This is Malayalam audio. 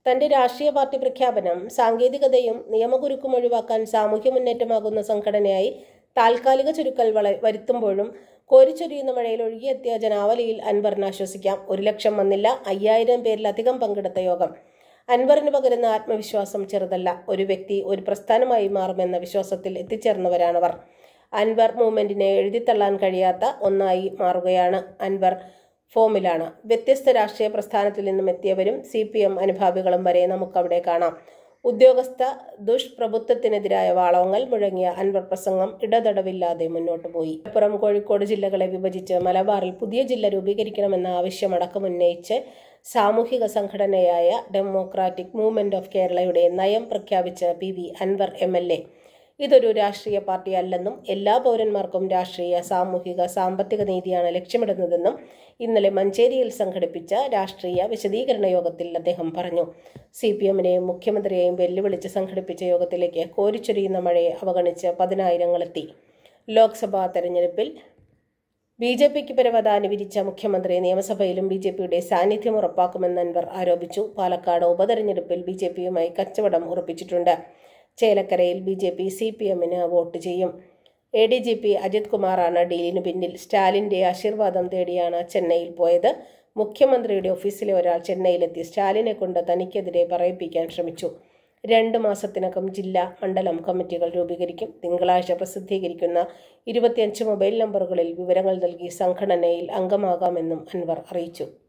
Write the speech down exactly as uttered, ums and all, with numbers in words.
തന്റെ രാഷ്ട്രീയ പാർട്ടി പ്രഖ്യാപനം സാങ്കേതികതയും നിയമകുരുക്കും ഒഴിവാക്കാൻ സാമൂഹ്യ മുന്നേറ്റമാകുന്ന സംഘടനയായി താൽക്കാലിക ചുരുക്കൽ വള വരുത്തുമ്പോഴും കോരിച്ചൊരിയുന്ന മഴയിൽ ഒഴുകിയെത്തിയ ജനാവലിയിൽ അൻവറിന് ആശ്വസിക്കാം. ഒരു ലക്ഷം വന്നില്ല, അയ്യായിരം പേരിലധികം പങ്കെടുത്ത യോഗം. അൻവറിന് പകരുന്ന ആത്മവിശ്വാസം ചെറുതല്ല. ഒരു വ്യക്തി ഒരു പ്രസ്ഥാനമായി മാറുമെന്ന വിശ്വാസത്തിൽ എത്തിച്ചേർന്നവരാണവർ. അൻവർ മൂവ്മെന്റിനെ എഴുതിത്തള്ളാൻ കഴിയാത്ത ഒന്നായി മാറുകയാണ്. അൻവർ ഫോമിലാണ്. വ്യത്യസ്ത രാഷ്ട്രീയ പ്രസ്ഥാനത്തിൽ നിന്നും എത്തിയവരും സി പി എം അനുഭാവികളും വരെ നമുക്കവിടെ കാണാം. ഉദ്യോഗസ്ഥ ദുഷ്പ്രഭുത്വത്തിനെതിരായ വാളവങ്ങൾ മുഴങ്ങിയ അൻവർ പ്രസംഗം ഇടതടവില്ലാതെ മുന്നോട്ടു പോയി. മലപ്പുറം, കോഴിക്കോട് ജില്ലകളെ വിഭജിച്ച് മലബാറിൽ പുതിയ ജില്ല രൂപീകരിക്കണമെന്ന ആവശ്യമടക്കം ഉന്നയിച്ച് സാമൂഹിക സംഘടനയായ ഡെമോക്രാറ്റിക് മൂവ്മെന്റ് ഓഫ് കേരളയുടെ നയം പ്രഖ്യാപിച്ച P V Anvar M L A ഇതൊരു രാഷ്ട്രീയ പാർട്ടി അല്ലെന്നും എല്ലാ പൗരന്മാർക്കും രാഷ്ട്രീയ, സാമൂഹിക, സാമ്പത്തിക നീതിയാണ് ലക്ഷ്യമിടുന്നതെന്നും ഇന്നലെ മഞ്ചേരിയിൽ സംഘടിപ്പിച്ച രാഷ്ട്രീയ വിശദീകരണ യോഗത്തിൽ അദ്ദേഹം പറഞ്ഞു. സി പി എമ്മിനെയും മുഖ്യമന്ത്രിയെയും വെല്ലുവിളിച്ച് സംഘടിപ്പിച്ച യോഗത്തിലേക്ക് കോരിച്ചൊരിയുന്ന മഴയെ അവഗണിച്ച് പതിനായിരങ്ങളെത്തി. ലോക്സഭാ തെരഞ്ഞെടുപ്പിൽ ബി ജെ പിക്ക് പരവതാനി വിരിച്ച മുഖ്യമന്ത്രി നിയമസഭയിലും ബി ജെ പിയുടെ സാന്നിധ്യം ഉറപ്പാക്കുമെന്ന് അൻവർ ആരോപിച്ചു. പാലക്കാട് ഉപതെരഞ്ഞെടുപ്പിൽ ബി ജെ പിയുമായി കച്ചവടം ഉറപ്പിച്ചിട്ടുണ്ട്. ചേലക്കരയിൽ B J P C P എമ്മിന് വോട്ട് ചെയ്യും. A D G P Ajith കുമാറാണ് ഡീലിന് പിന്നിൽ. സ്റ്റാലിന്റെ ആശീർവാദം തേടിയാണ് ചെന്നൈയിൽ പോയത്. മുഖ്യമന്ത്രിയുടെ ഓഫീസിലെ ഒരാൾ ചെന്നൈയിലെത്തി സ്റ്റാലിനെ കൊണ്ട് തനിക്കെതിരെ പറയിപ്പിക്കാൻ ശ്രമിച്ചു. രണ്ട് മാസത്തിനകം ജില്ലാ, മണ്ഡലം കമ്മിറ്റികൾ രൂപീകരിക്കും. തിങ്കളാഴ്ച പ്രസിദ്ധീകരിക്കുന്ന ഇരുപത്തിയഞ്ച് മൊബൈൽ നമ്പറുകളിൽ വിവരങ്ങൾ നൽകി സംഘടനയിൽ അംഗമാകാമെന്നും അൻവർ അറിയിച്ചു.